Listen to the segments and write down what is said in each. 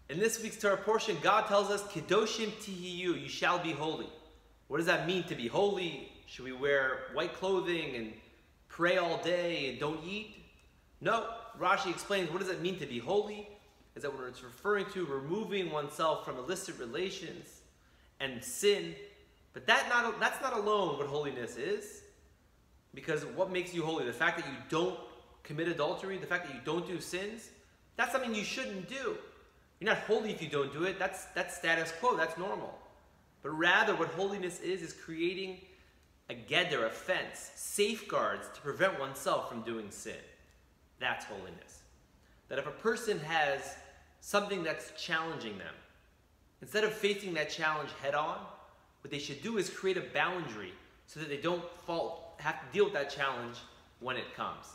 In this week's Torah portion, God tells us, Kedoshim tihiyu, you shall be holy. What does that mean to be holy? Should we wear white clothing and pray all day and don't eat? No. Rashi explains what does it mean to be holy? Is that when it's referring to removing oneself from illicit relations and sin. But that's not alone what holiness is. Because what makes you holy? The fact that you don't commit adultery, the fact that you don't do sins, that's something you shouldn't do. You're not holy if you don't do it. That's status quo. That's normal. But rather, what holiness is creating a geder, a fence, safeguards to prevent oneself from doing sin. That's holiness. That if a person has something that's challenging them, instead of facing that challenge head on, what they should do is create a boundary so that they don't have to deal with that challenge when it comes.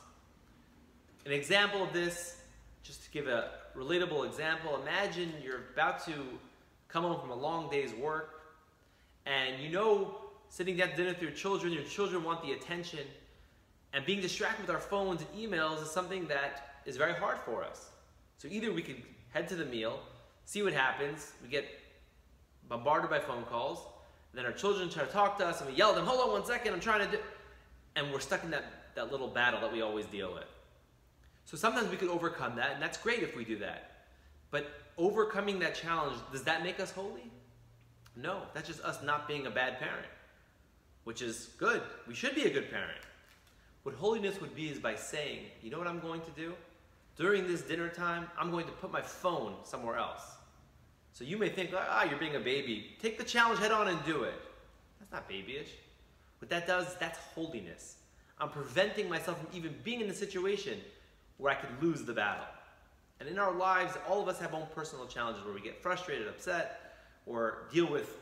An example of this, just to give a relatable example, imagine you're about to come home from a long day's work, and you know, sitting down to dinner with your children want the attention, and being distracted with our phones and emails is something that is very hard for us. So either we could head to the meal, see what happens, we get bombarded by phone calls, and then our children try to talk to us, and we yell at them, hold on 1 second, I'm trying to do, and we're stuck in that little battle that we always deal with. So sometimes we could overcome that, and that's great if we do that. But overcoming that challenge, does that make us holy? No, that's just us not being a bad parent, which is good. We should be a good parent. What holiness would be is by saying, you know what I'm going to do? During this dinner time, I'm going to put my phone somewhere else. So you may think, you're being a baby. Take the challenge head on and do it. That's not babyish. What that does, that's holiness. I'm preventing myself from even being in a situation where I could lose the battle. And in our lives, all of us have our own personal challenges where we get frustrated, upset, or deal with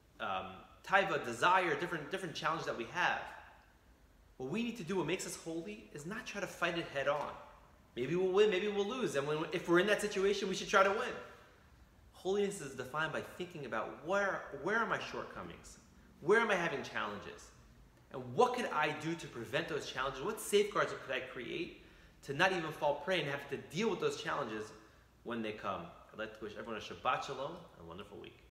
taiva, desire, different challenges that we have. What we need to do, what makes us holy, is not try to fight it head on. Maybe we'll win, maybe we'll lose. And if we're in that situation, we should try to win. Holiness is defined by thinking about where are my shortcomings? Where am I having challenges? And what could I do to prevent those challenges? What safeguards could I create to not even fall prey and have to deal with those challenges when they come? I'd like to wish everyone a Shabbat Shalom and a wonderful week.